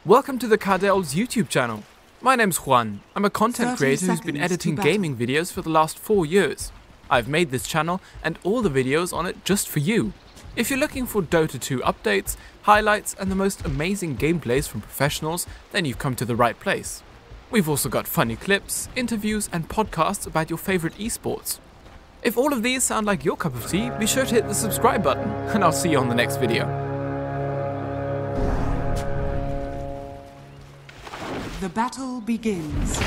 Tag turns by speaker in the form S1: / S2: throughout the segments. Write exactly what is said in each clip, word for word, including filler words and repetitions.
S1: Welcome to the Cardel's YouTube channel. My name's Juan. I'm a content creator who's been editing gaming videos for the last four years. I've made this channel and all the videos on it just for you. If you're looking for Dota two updates, highlights and the most amazing gameplays from professionals, then you've come to the right place. We've also got funny clips, interviews and podcasts about your favorite esports. If all of these sound like your cup of tea, be sure to hit the subscribe button and I'll see you on the next video.
S2: The battle begins.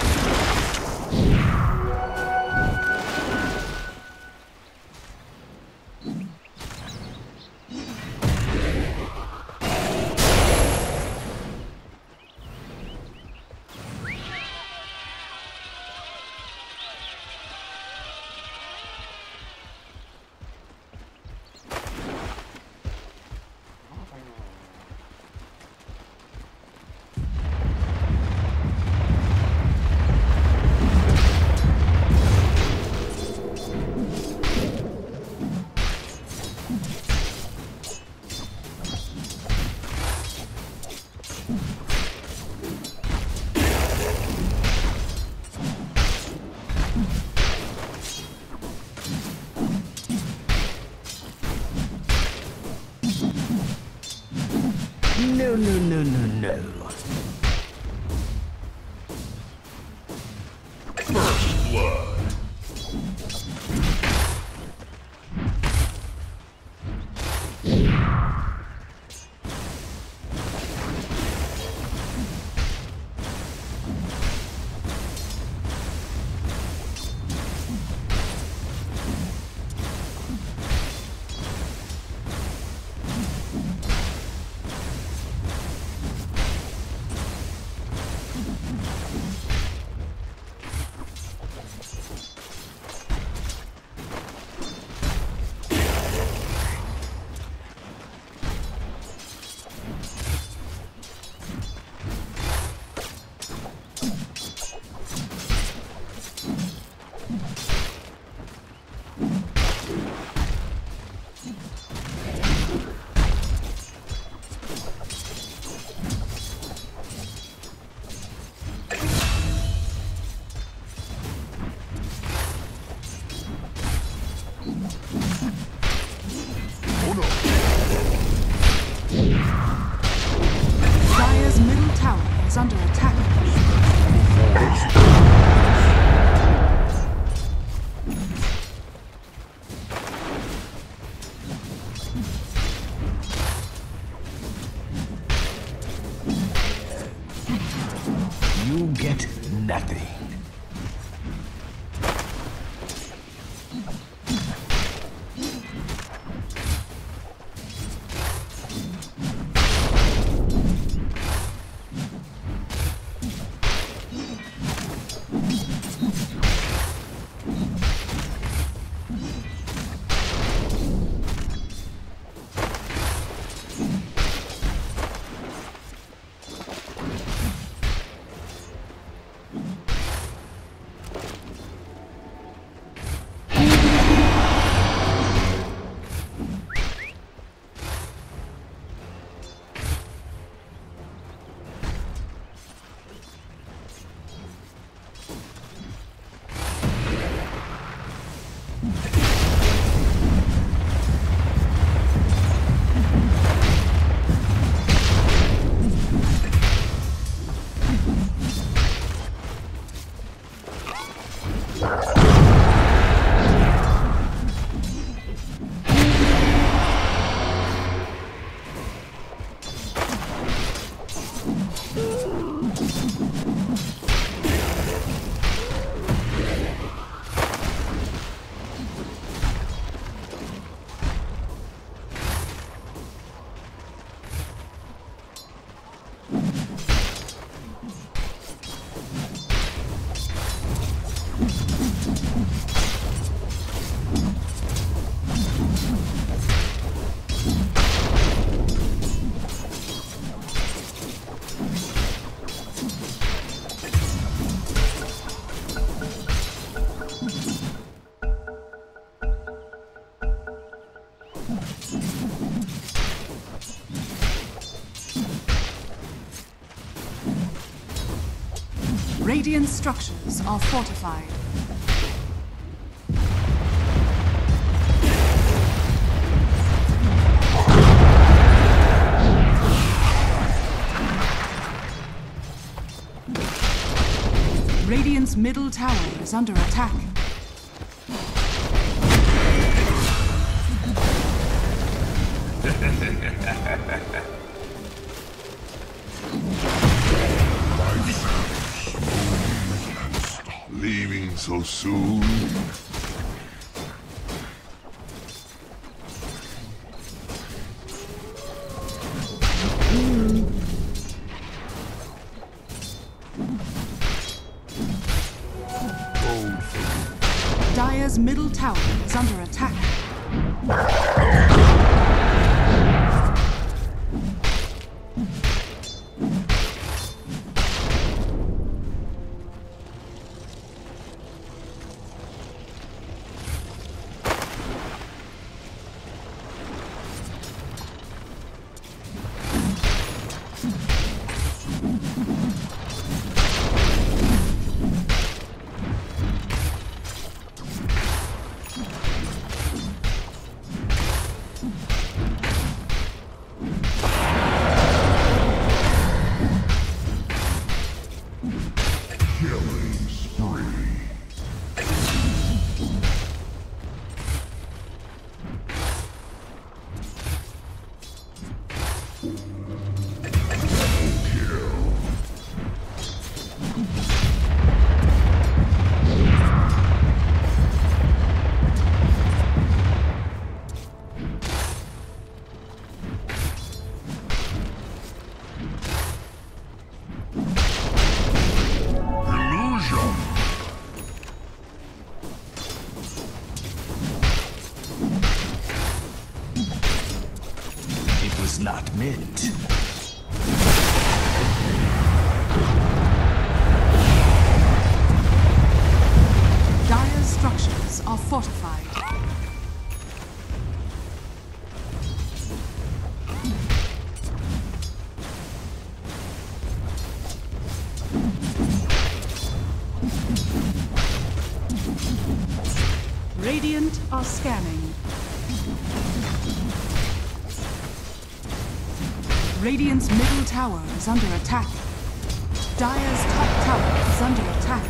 S3: No, no, no, no, no. First blood.
S2: Dire's middle tower is under attack.
S3: You get nothing.
S2: Radiant structures are fortified. Radiant's middle tower is under attack.
S4: Leaving so soon?
S2: Dire's middle tower is under attack.
S3: Not meant.
S2: Dire's structures are fortified. Radiant are scanning. Radiant's middle tower is under attack. Dire's top tower is under attack.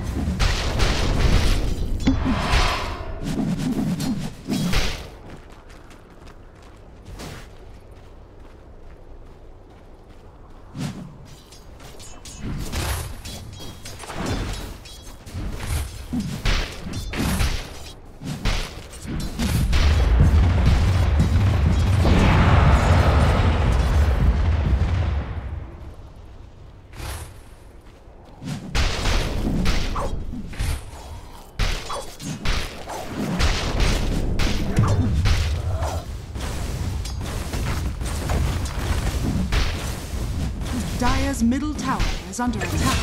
S2: Dire's middle tower is under attack.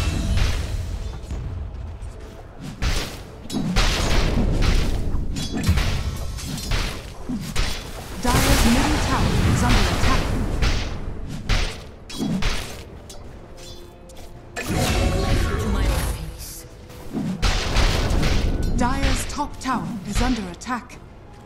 S2: Dire's middle tower is under attack. Dire's top tower is under attack.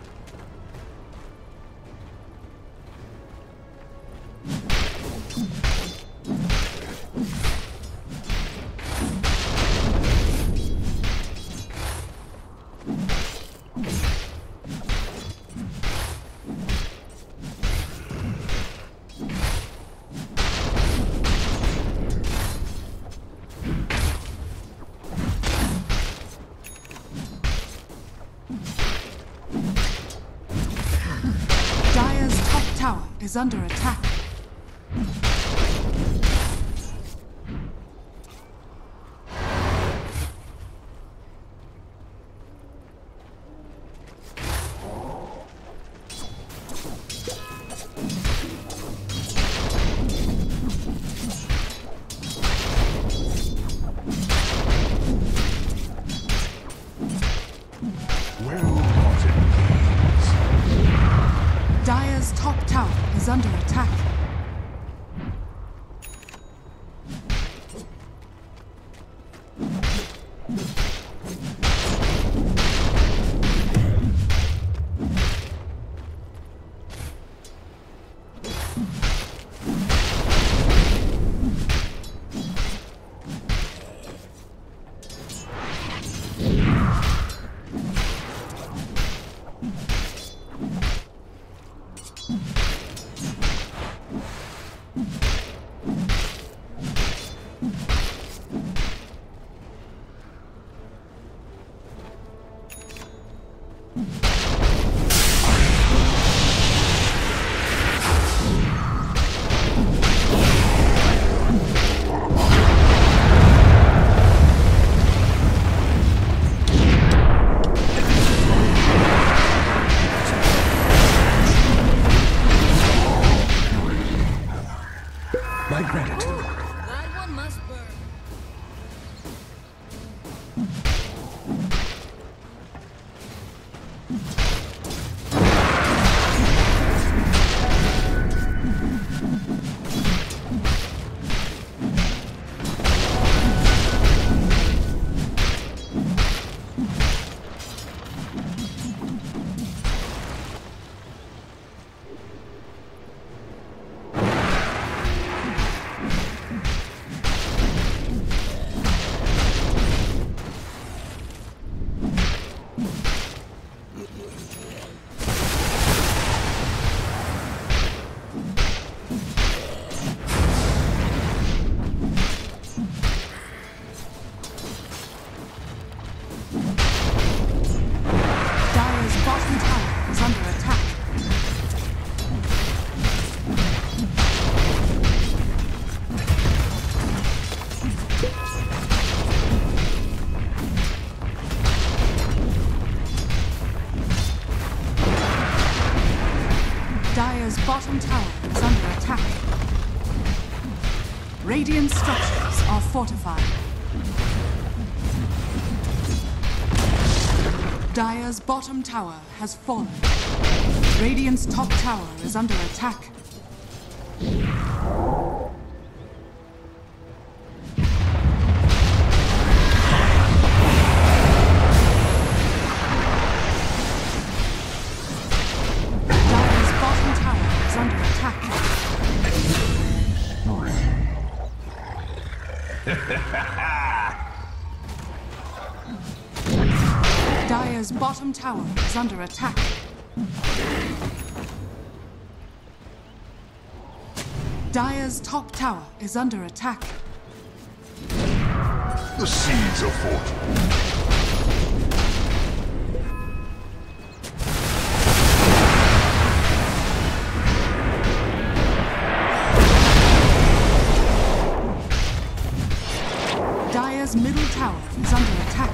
S2: Is under attack. Dire's top tower is under attack.
S3: my gratitude.
S4: That one must burn.
S2: Dire's bottom tower is under attack. Radiant structures are fortified. Dire's bottom tower has fallen. Radiant's top tower is under attack. Dire's bottom tower is under attack. Dire's top tower is under attack.
S3: The seeds of fortune.
S2: Dire's middle tower is under attack.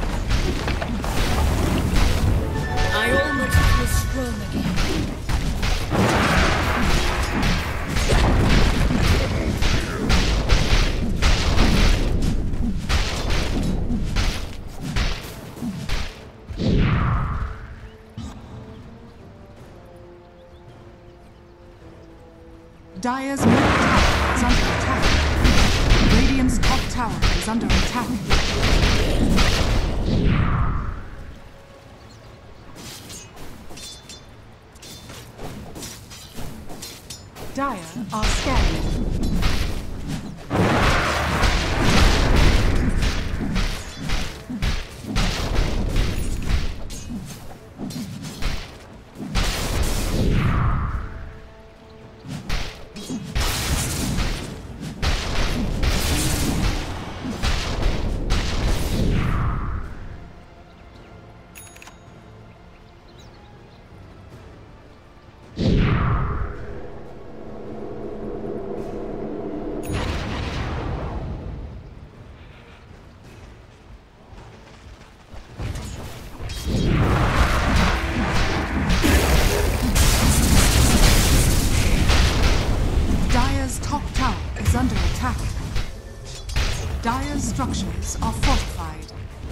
S4: I almost feel strong again.
S2: Dire's middle tower is under attack. Radiant's top tower is under attack. Dire are scanning. Under attack. Dire's structures are fortified.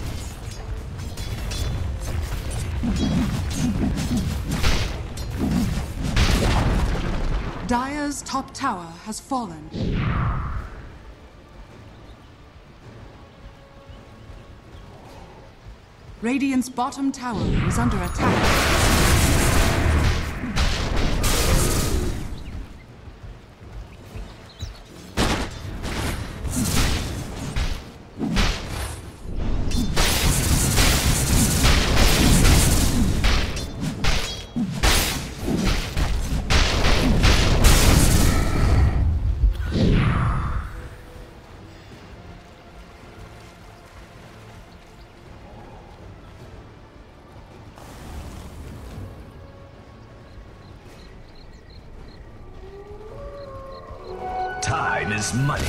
S2: Dire's top tower has fallen. Radiant's bottom tower is under attack.
S3: Time is money.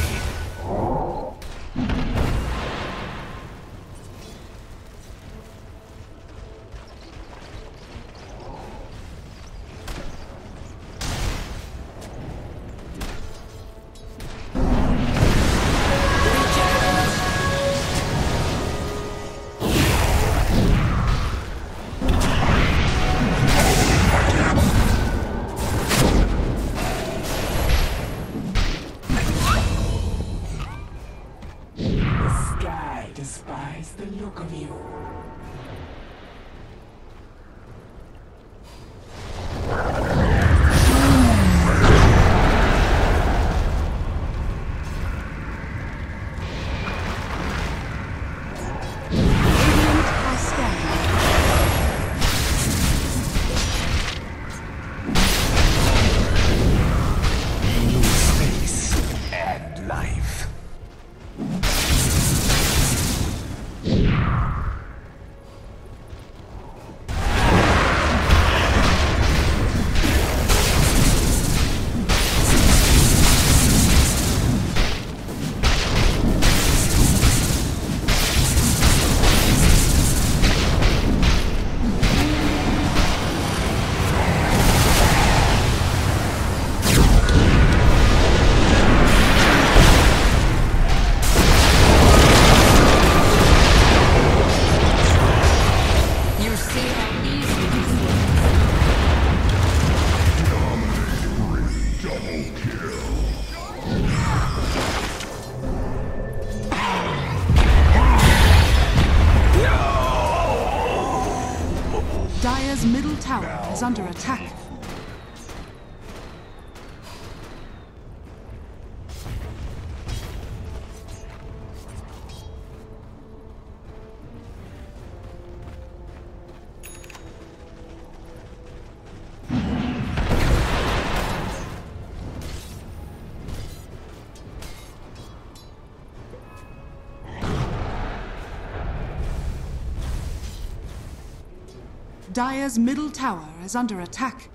S2: recognize the look of you. Dire's middle tower is under attack. Dire's middle tower is under attack.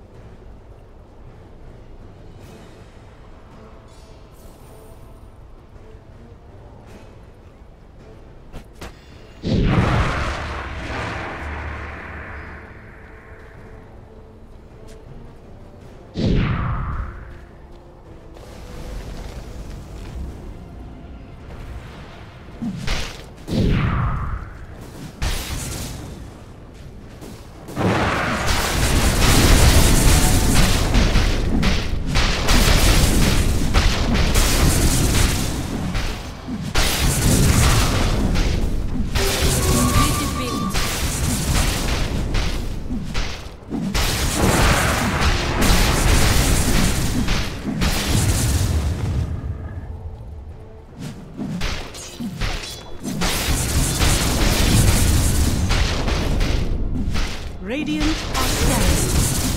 S2: Radiant are scanning.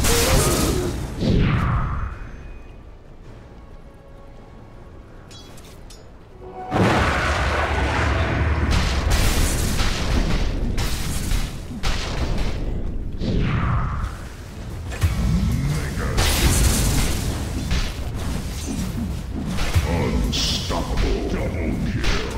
S3: Unstoppable. Double kill.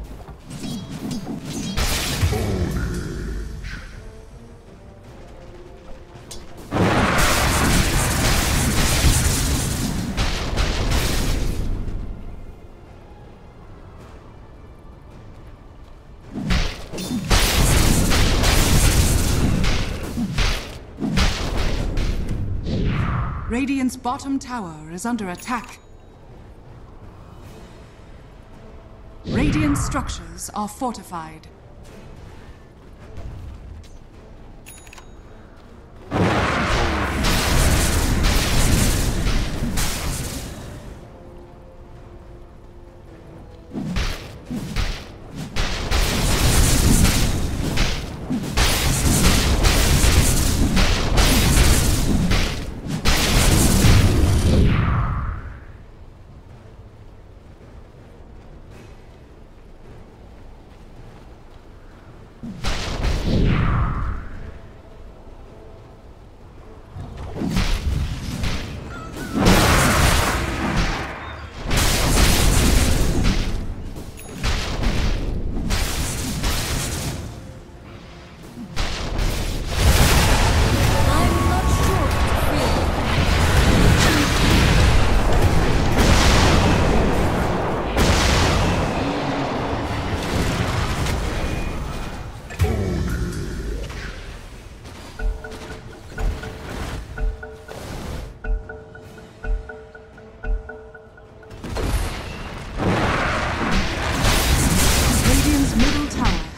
S2: Radiant's bottom tower is under attack. Radiant structures are fortified.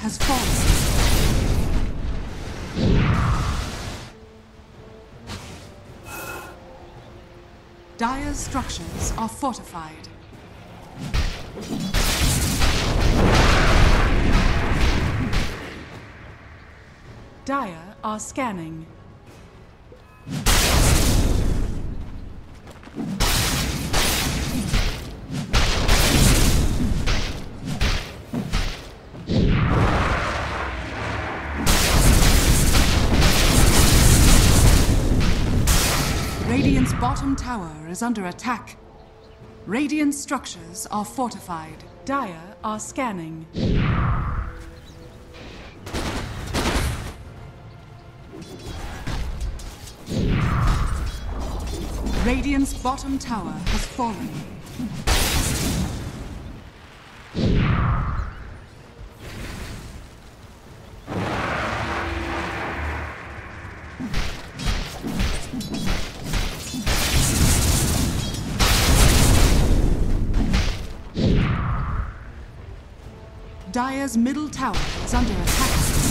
S2: has fallen. Dire's structures are fortified. Dire are scanning. Radiant's bottom tower is under attack. Radiant structures are fortified. Dire are scanning. Radiant's bottom tower has fallen. Dire's middle tower is under attack.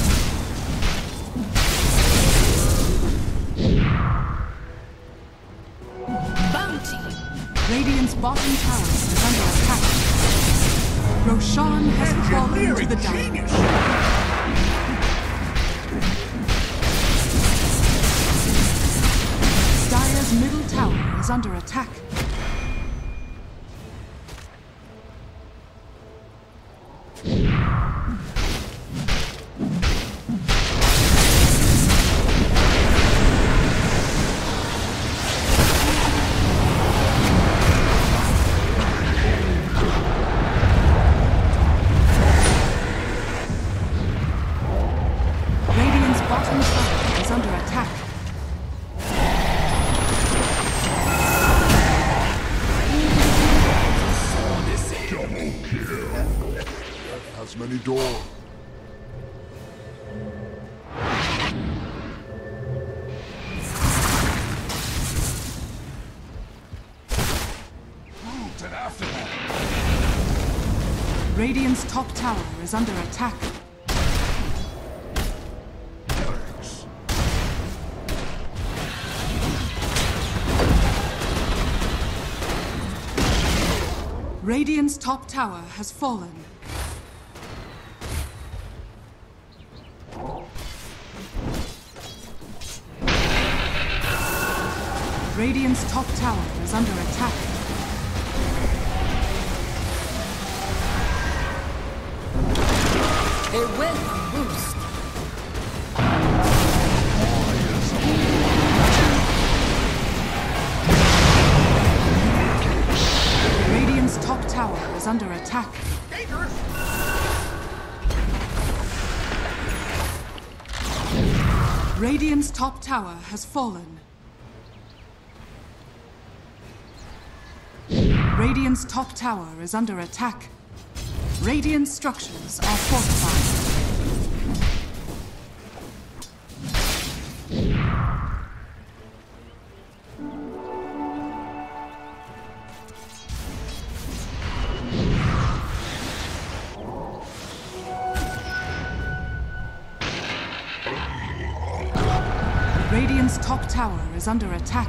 S4: Bounty.
S2: Radiant's bottom tower is under attack. Roshan has fallen to the Dire. Dire's middle tower is under attack.
S3: Many doors. After that.
S2: Radiant's top tower is under attack.
S3: Thanks.
S2: Radiant's top tower has fallen. Radiant's top tower is under attack.
S4: A welcome boost.
S2: Radiant's top tower is under attack. Radiant's top tower has fallen. Radiant's top tower is under attack. Radiant structures are fortified. Radiant's top tower is under attack.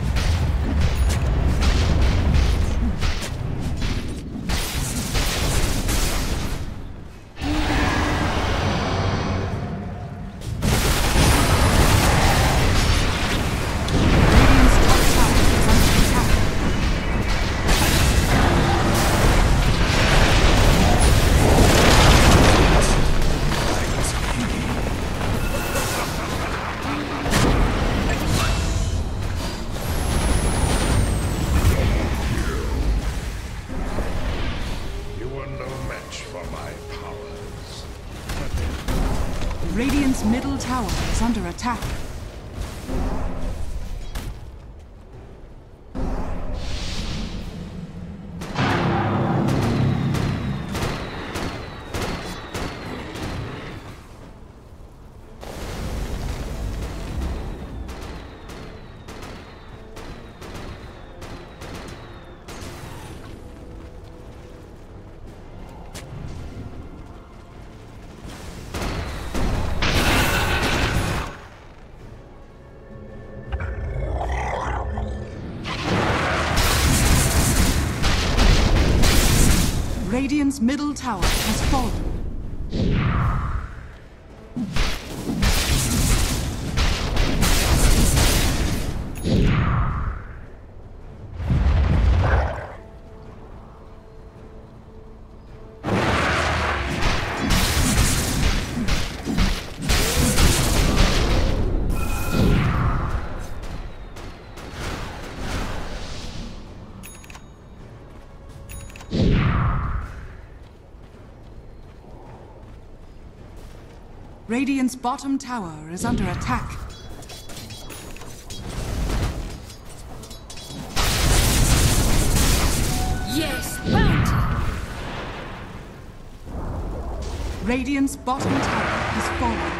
S2: Radiant's middle tower is under attack. Radiant's middle tower has fallen. Radiant's bottom tower is under attack.
S4: Yes, bounty!
S2: Radiant's bottom tower has fallen.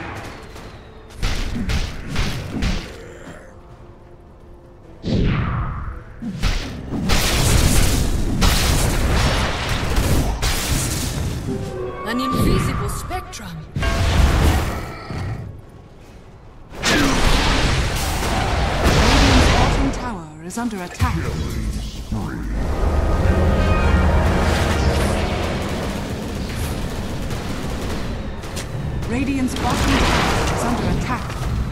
S4: An invisible spectrum.
S2: Radiant's bottom tower is under attack. Radiant's bottom tower is under attack.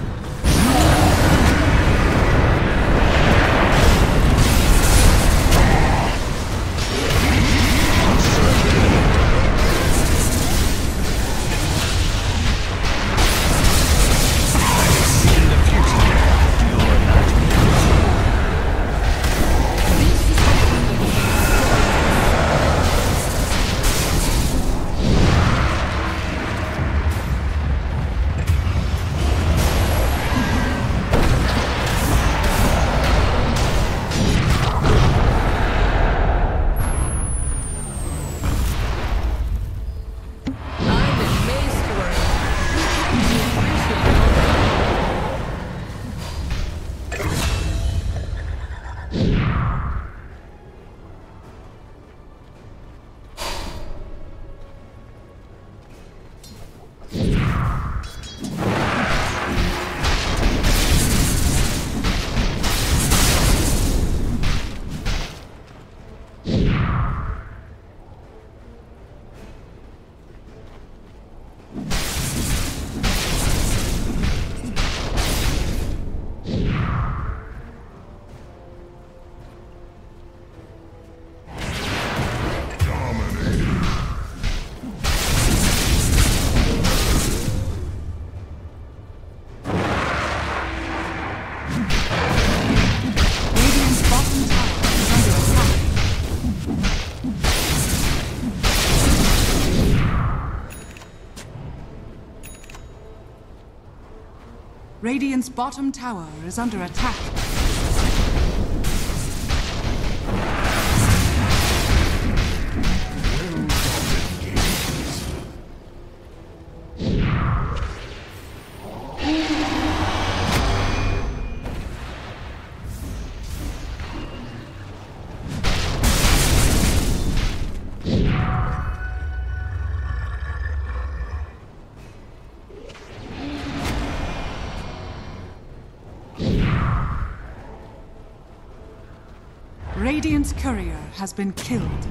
S2: Radiant's bottom tower is under attack. Radiant's courier has been killed.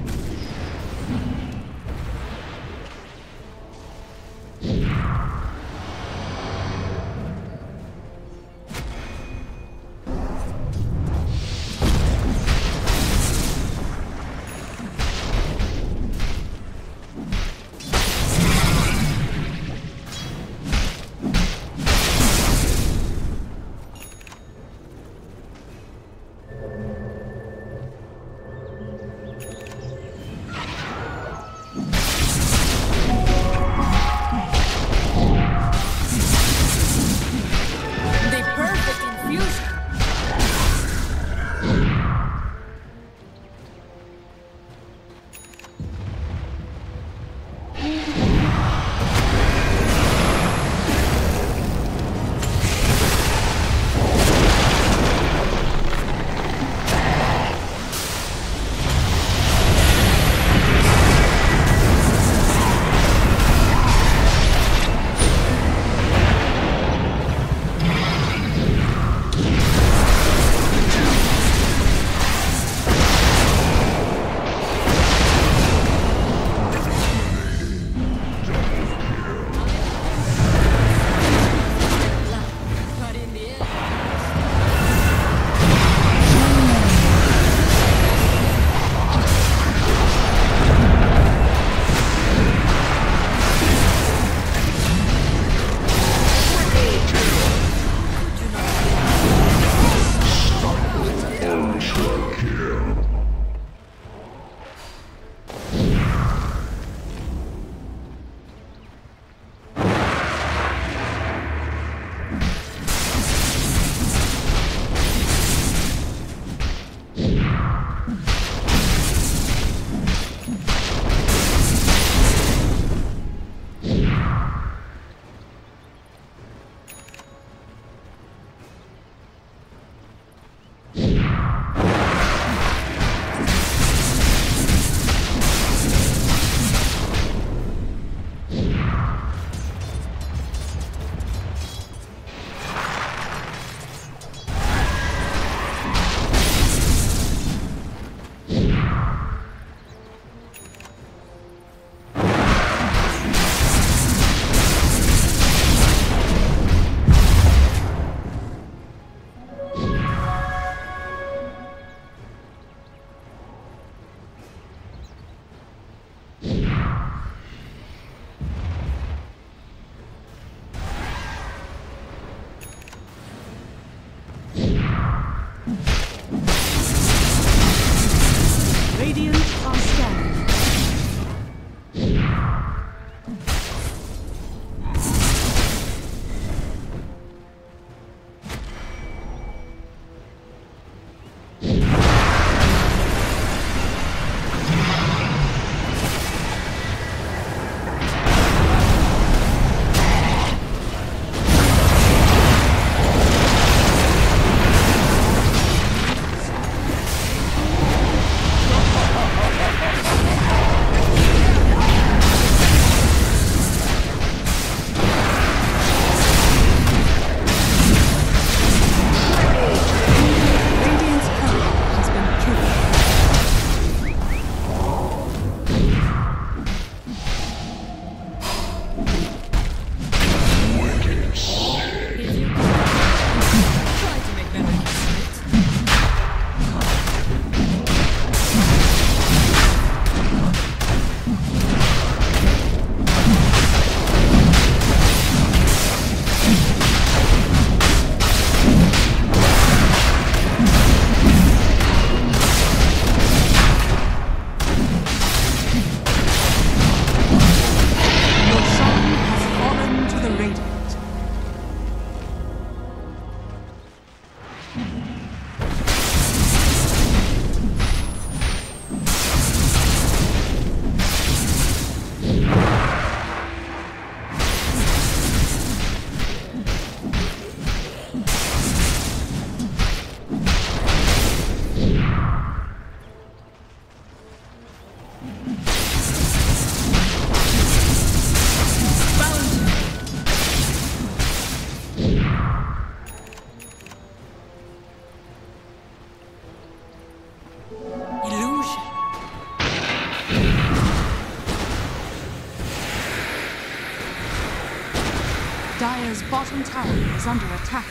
S2: Dire's bottom tower is under attack.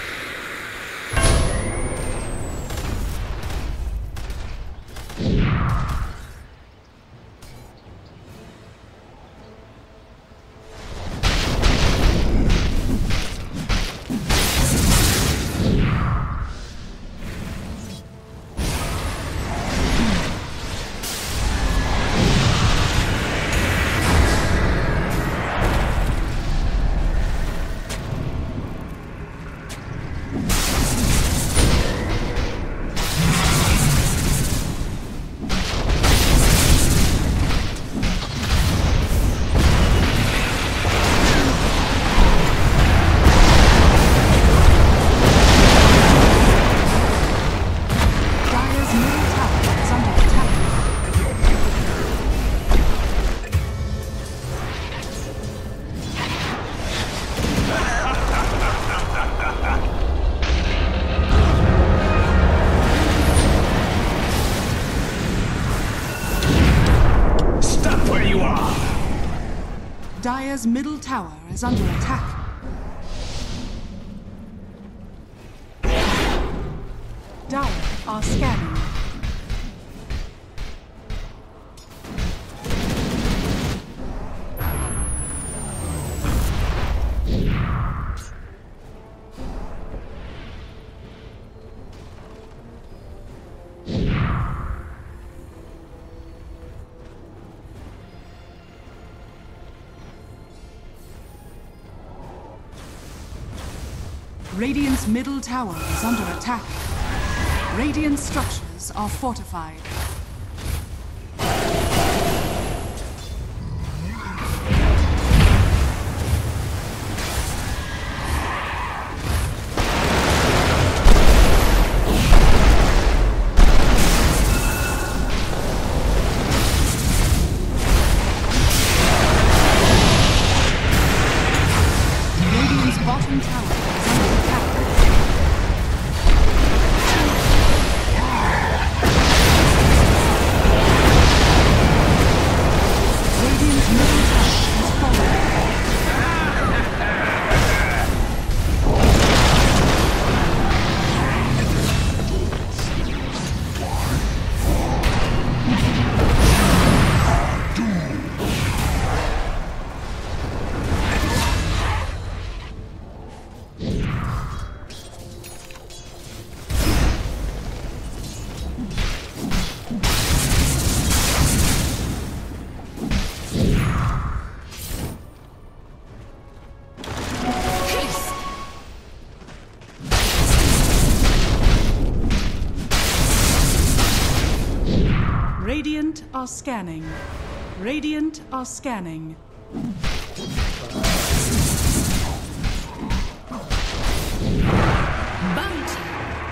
S2: Dire's middle tower is under attack. Dire are scanning. Radiant's middle tower is under attack. Radiant structures are fortified. Radiant's bottom tower is under attack. Radiant's middle tower has fallen. Radiant are scanning. Radiant are scanning.
S4: Bounty.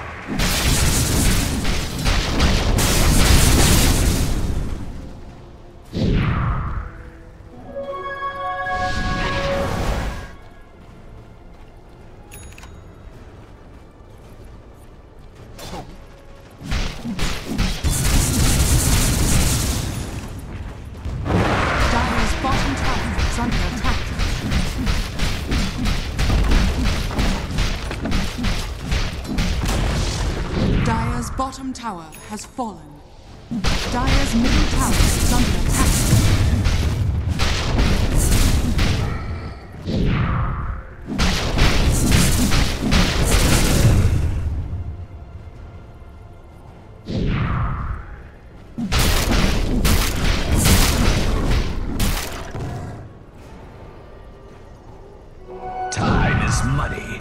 S2: Dire's bottom tower is under attack. Dire's bottom tower has fallen. Dire's middle tower is under attack.
S5: Time is money.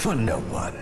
S5: for no one.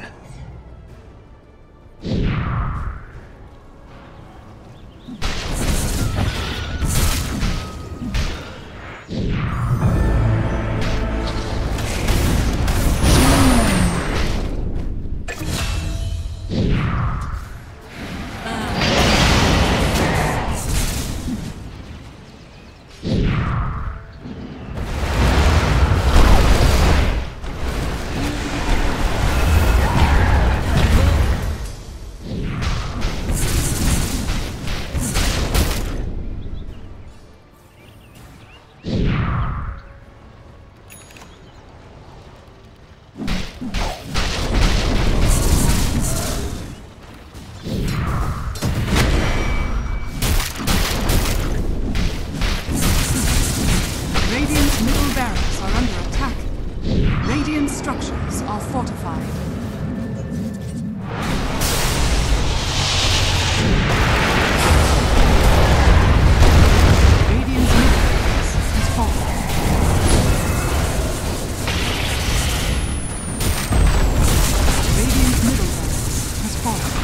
S2: Radiant's middle barracks are under attack. Radiant structures are fortified. Radiant's middle barracks has fallen. Radiant's middle barracks has fallen.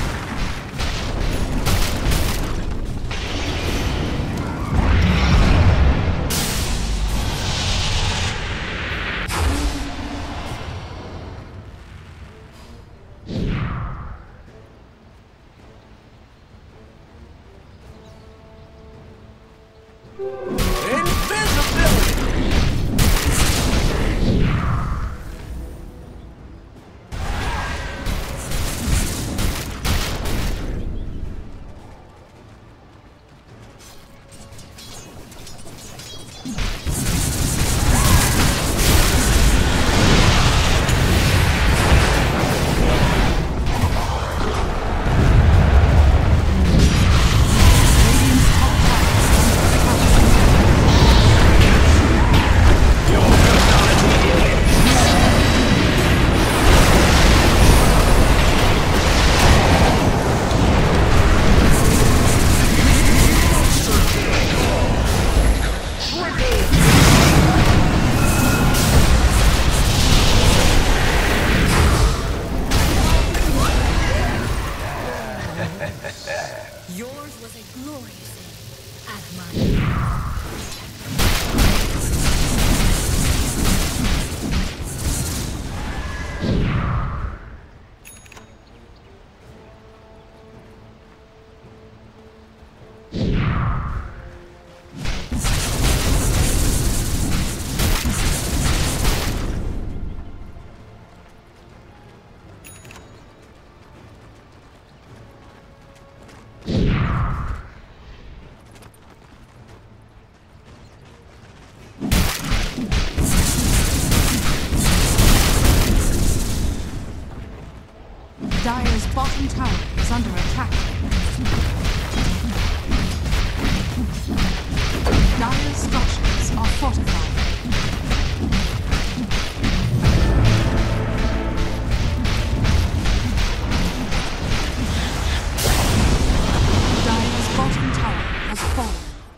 S4: Yours was a glorious admiration.
S2: Dire's bottom tower is under attack. Dire's structures are fortified. Dire's bottom tower has fallen.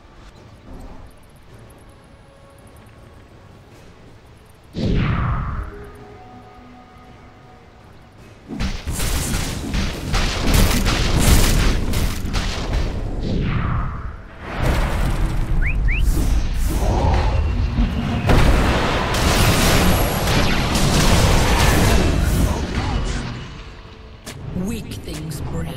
S4: Weak things break.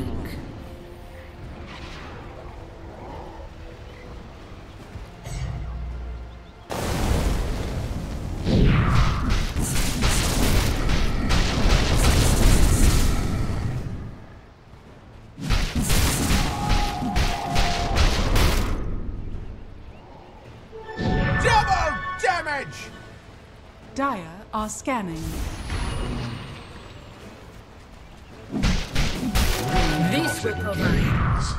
S3: Double damage!
S2: Dire are scanning.
S4: This will provide.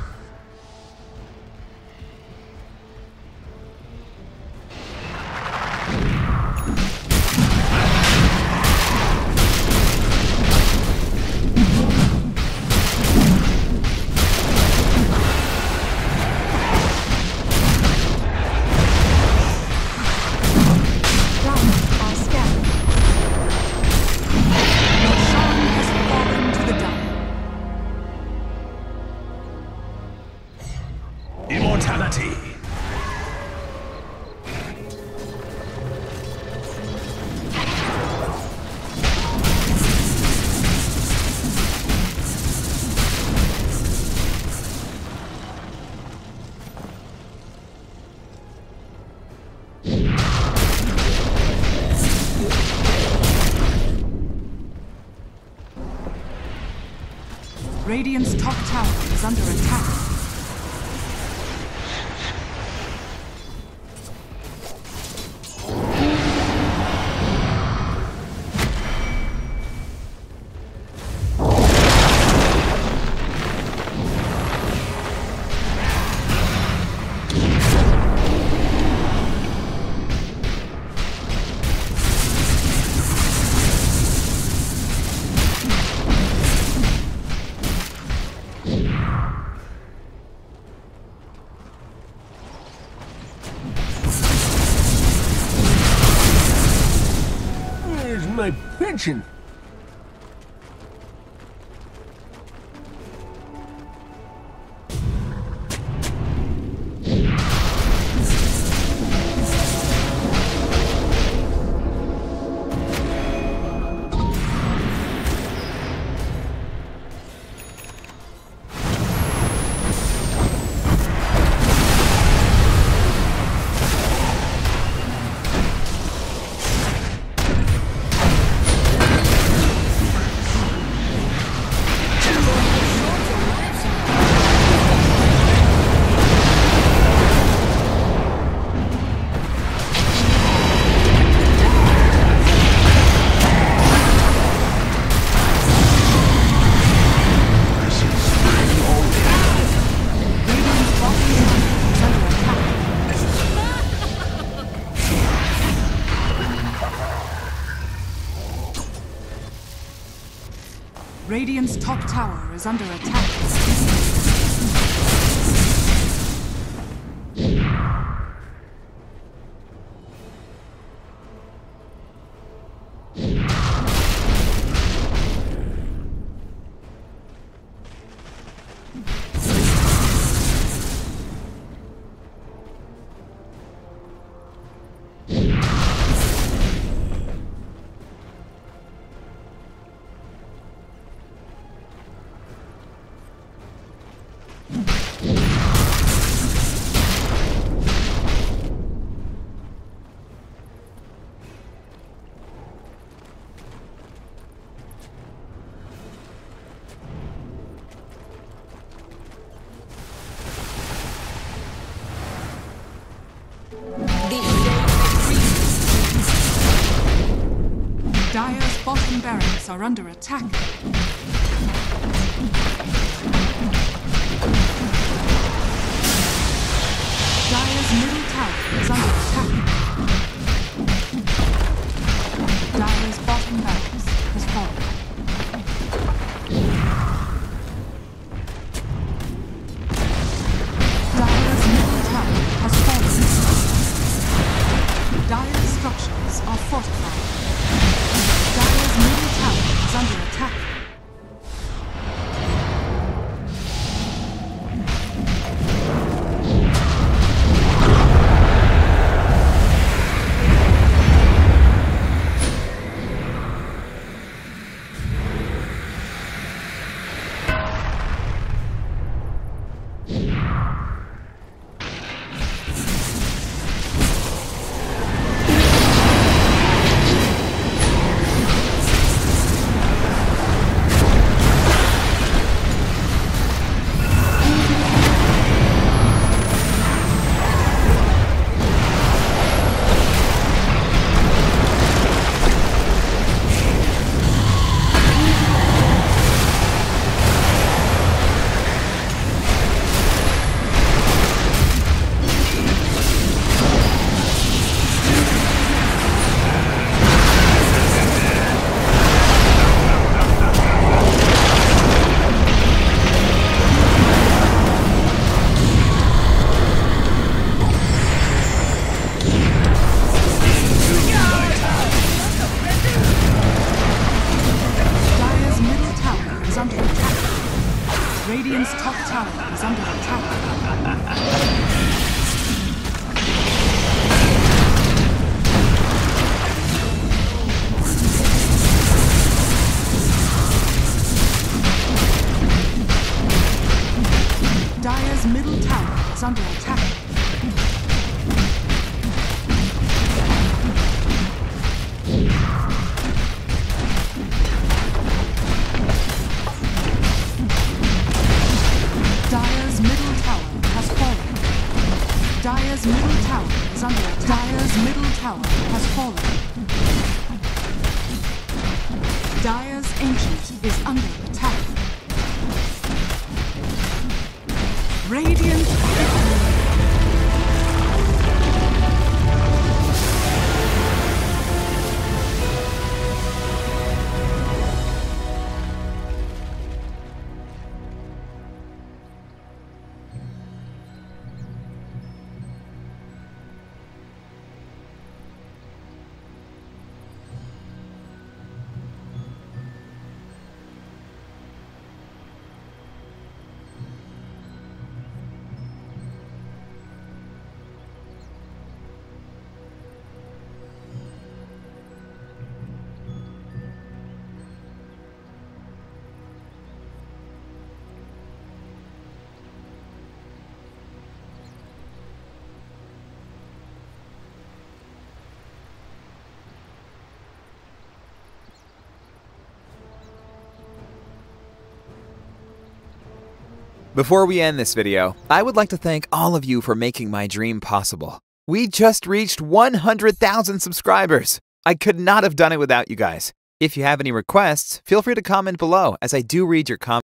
S2: Dire are scanning. Your Radiant's top tower is under attack.
S3: My pension.
S2: Radiant's top tower is under attack. Dire's bottom barracks are under attack. Dire's middle tower is under attack. Dire's bottom barracks has fallen. Dire's middle tower has fallen. Dire's structures are fortified. Dire's middle tower is under attack. Dire's middle tower is under attack. Dire's middle tower has fallen. Dire's ancient is under attack. Radiant victory.
S5: Before we end this video, I would like to thank all of you for making my dream possible. We just reached one hundred thousand subscribers. I could not have done it without you guys. If you have any requests, feel free to comment below, as I do read your comments.